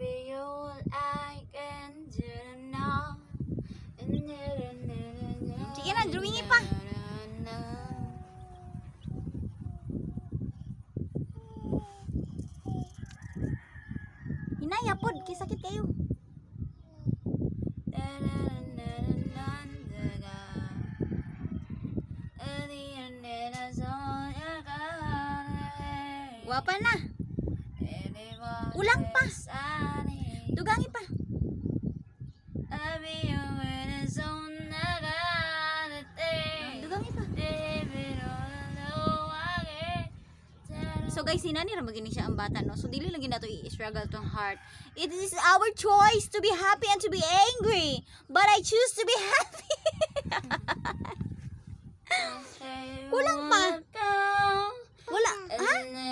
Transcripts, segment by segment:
Baby, all I can do now. Sige na, drawingin pa. Hinaya pod, kay sakit kayo. Wapa na. Ulang pa. Dugangi pa. Dugangi pa. So guys, sinani ra magini siya ang bata, no? So dili lang gina to i-struggle tong heart. It is our choice to be happy and to be angry. But I choose to be happy. Kulang pa. Wala. Ha?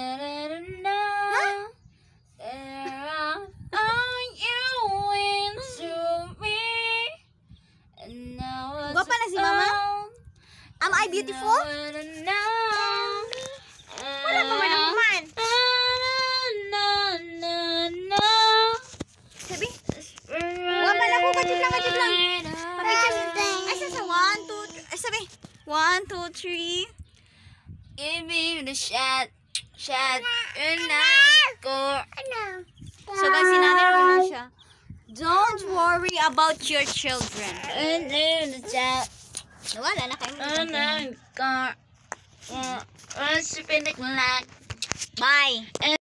Gwapa na si mama? Am I beautiful? Wala pa man ang kuman. Sabi? Gwapa na ko, kajib lang. Ay, sa 1, 2, 3. Sabi? 1, 2, 3. Give me the shot, and now go. So guys, sinanay na siya. Don't worry about your children. And then the shot, Wala na kayo. and then go. Bye.